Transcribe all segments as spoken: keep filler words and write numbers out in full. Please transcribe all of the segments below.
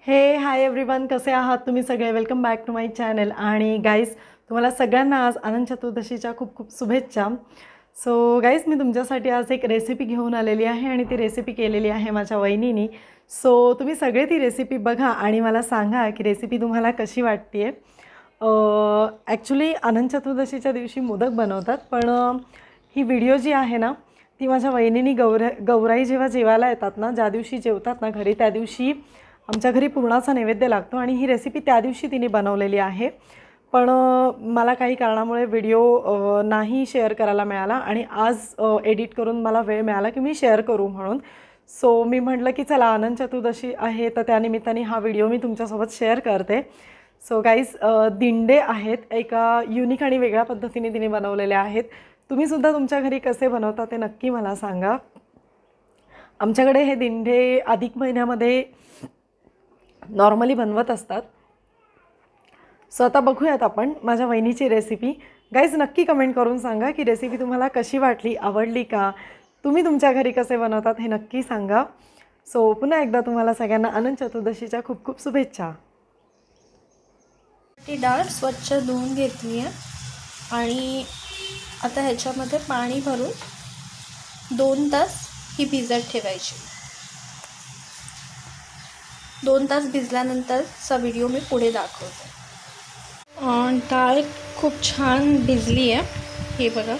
हे hi everyone, कसे आहात तुम्ही सगळे? Welcome back to my channel. आणि गाईज, तुम्हाला सगळ्यांना आज अनंत चतुर्दशीच्या खूप खूप शुभेच्छा. सो गाईज, मी तुमच्यासाठी आज एक रेसिपी घेऊन आलेली आहे आणि ती रेसिपी केलेली आहे माझ्या वहिनीनी. सो तुम्ही सगळे ती रेसिपी बघा आणि मला सांगा की रेसिपी तुम्हाला कशी वाटते आहे. ॲक्च्युली अनंत चतुर्दशीच्या दिवशी मोदक बनवतात, पण ही व्हिडिओ जी आहे ना ती माझ्या वहिनीनी गौरा गौराई जेव्हा जेवायला येतात ना, ज्या दिवशी जेवतात ना घरी, त्या दिवशी आमच्या घरी पुरणाचा नैवेद्य लागतो आणि ही रेसिपी त्या दिवशी तिने बनवलेली आहे. पण मला काही कारणामुळे व्हिडिओ नाही शेअर करायला मिळाला आणि आज एडिट करून मला वेळ मिळाला की मी शेअर करू म्हणून. सो मी म्हटलं की चला, अनंत चतुर्दशी आहे तर त्यानिमित्ताने हा व्हिडिओ मी तुमच्यासोबत शेअर करते. सो गाईज, दिंडे आहेत, एका युनिक आणि वेगळ्या पद्धतीने तिने बनवलेले आहेत. तुम्हीसुद्धा तुमच्या घरी कसे बनवता ते नक्की मला सांगा. आमच्याकडे हे दिंडे अधिक महिन्यामध्ये नॉर्मली बनवत असतात. सो आता बघूयात आपण माझ्या वहिनीची रेसिपी. गाईज, नक्की कमेंट करून सांगा की रेसिपी तुम्हाला कशी वाटली, आवडली का, तुम्ही तुमच्या घरी कसे बनवतात हे नक्की सांगा. सो पुन्हा एकदा तुम्हाला सगळ्यांना अनंत चतुर्दशीच्या खूप खूप शुभेच्छा. ती डाळ स्वच्छ धुवून घेतली आहे आणि आता ह्याच्यामध्ये पाणी भरून दोन तास ही भिजत ठेवायची. दोन तास भिजल्यानंतरचा व्हिडिओ मी पुढे दाखवते. डाळ खूप छान भिजली आहे, हे बघा.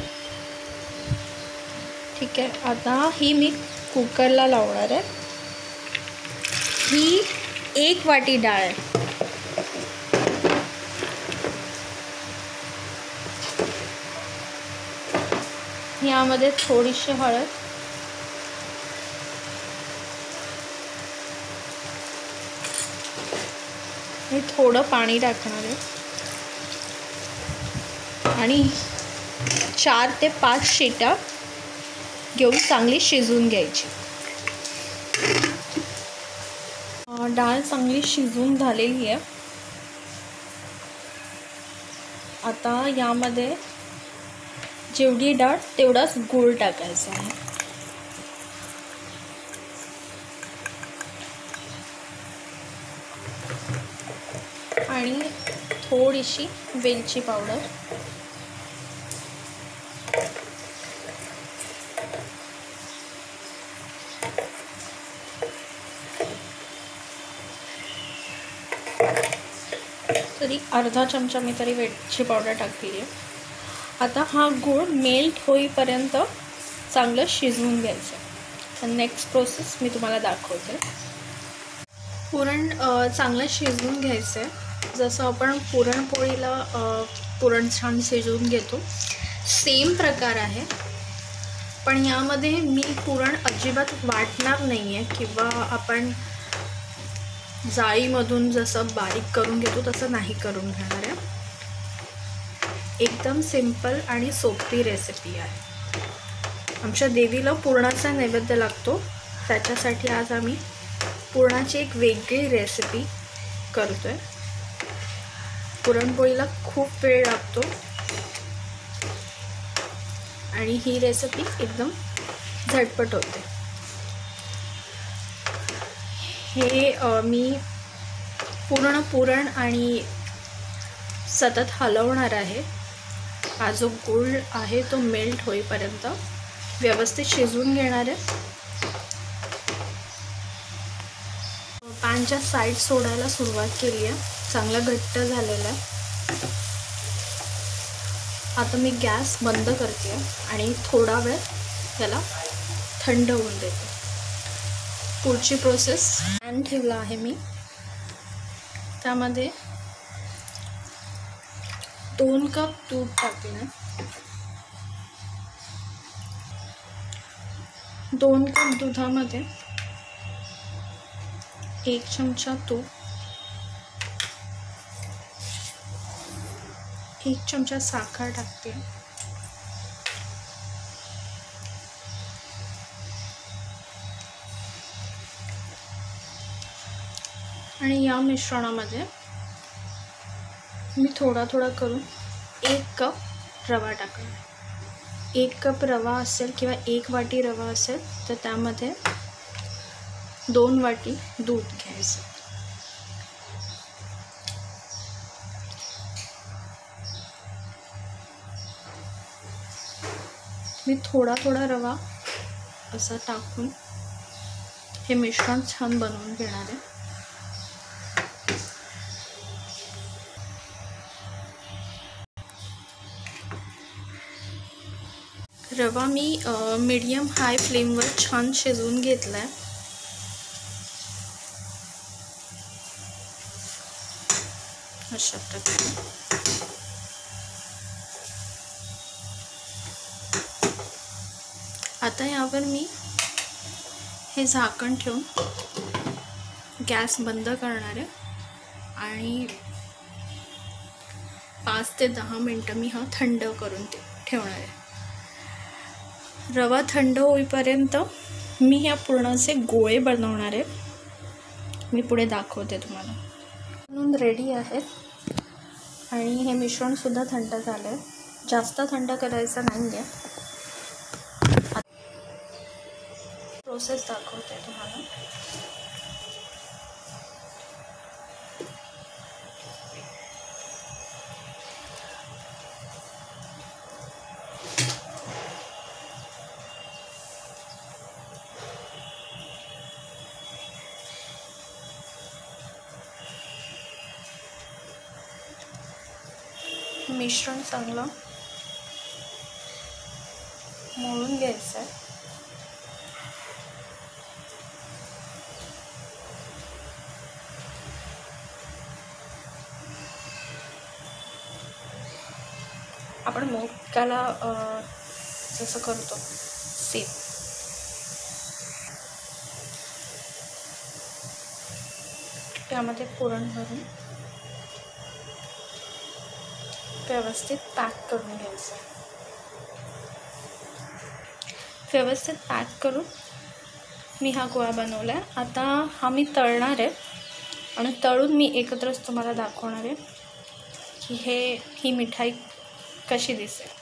ठीक आहे, आता ही मी कुकरला लावणार आहे. ही एक वाटी डाळ आहे. यामध्ये थोडीशी हळद, मी थोडं पाणी टाकणार आहे आणि चार ते पाच शिट्या घेऊन चांगली शिजवून घ्यायची. डाळ चांगली शिजवून झालेली आहे. आता यामध्ये जेवढी डाळ तेवढाच गूळ टाकायचा आहे. आणि थोडीशी वेलची पावडर, तरी अर्धा चमचा मी तरी वेलची पावडर टाकली आहे. आता हा गूळ मेल्ट होईपर्यंत चांगलं शिजवून घ्यायचं. तर नेक्स्ट प्रोसेस मी तुम्हाला दाखवते. पुरण चांगलं शिजवून घ्यायचं आहे, जसं आपण पुरणपोळीला पुरण छान शिजवून घेतो सेम प्रकार आहे. पण यामध्ये मी पुरण अजिबात वाटणार नाही आहे किंवा आपण जाळीमधून जसं बारीक करून घेतो तसं नाही करून घेणार आहे. एकदम सिंपल आणि सोपी रेसिपी आहे. आमच्या देवीला पुरणाचा नैवेद्य लागतो, त्याच्यासाठी आज आम्ही पुरणाची एक वेगळी रेसिपी करतो आहे. पुरणपोळीला खूप वेळ लागतो आणि ही रेसिपी एकदम झटपट होते. हे मी पूर्ण पुरण आणि सतत हलवणार आहे. हा जो गूळ आहे तो मेल्ट होईपर्यंत व्यवस्थित शिजवून घेणार आहे. पॅनच्या साईड सोडायला सुरुवात केली आहे, चांगला घट्ट झालेला आहे. आता मी गॅस बंद करते आणि थोडा वेळ त्याला थंड होऊन देते. पुढची प्रोसेस, पॅन ठेवला आहे मी, त्यामध्ये दोन कप दूध टाकले. दोन कप दुधामध्ये एक चमचा तूप, एक चमचा साखर टाकते आणि या मिश्रणामध्ये मी थोडा थोडा करून एक कप रवा टाकला. एक कप रवा असेल किंवा एक वाटी रवा असेल तर त्यामध्ये दोन वाटी दूध घ्यायचं. मी थोडा थोडा रवा असा टाकून हे मिश्रण छान बनवून घेणार आहे. रवा मी मीडियम हाय फ्लेमवर छान शिजवून घेतला आहे. अशा प्रकारे आता यावर मी हे झाकण ठेवून गॅस बंद करणार आहे आणि पाच ते दहा मिनटं मी हा थंड करून ठेवणार आहे. रवा थंड होईपर्यंत मी ह्या पूर्णाचे गोळे बनवणार आहे. मी पुढे दाखवते तुम्हाला. म्हणून रेडी आहेत आणि हे मिश्रणसुद्धा थंड झालं आहे. जास्त थंड करायचं नाही आहे. प्रोसेस दाखवते तुम्हाला. मिश्रण चांगलं मळून घ्यायचं आहे. आपण मोदकाला जसं करतो सेम. त्यामध्ये पुरण भरून व्यवस्थित पॅक करून घ्यायचं. व्यवस्थित पॅक करून मी हा गोळा बनवला आहे. आता हा मी तळणार आहे आणि तळून मी एकत्रच तुम्हाला दाखवणार आहे की हे ही मिठाई कशी दिसेल.